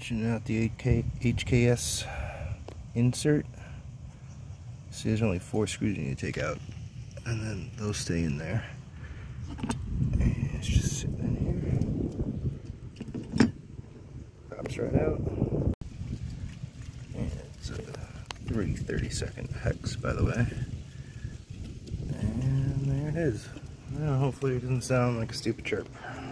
Wrenching out the HKS insert. See, there's only 4 screws you need to take out, and then those stay in there. And it's just sitting in here. Pops right out. And it's a 3/32 hex, by the way. And there it is. Well, hopefully it doesn't sound like a stupid chirp.